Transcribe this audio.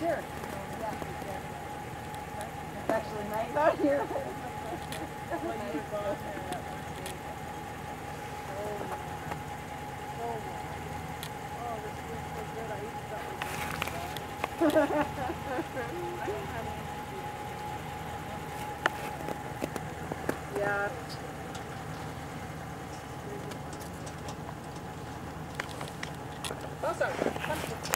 Sure. It's actually nice out here. Well, you were gone there that one day. So warm. Oh, this feels so good. I even thought we were going to die. I don't have any to do. Yeah. Oh, sorry.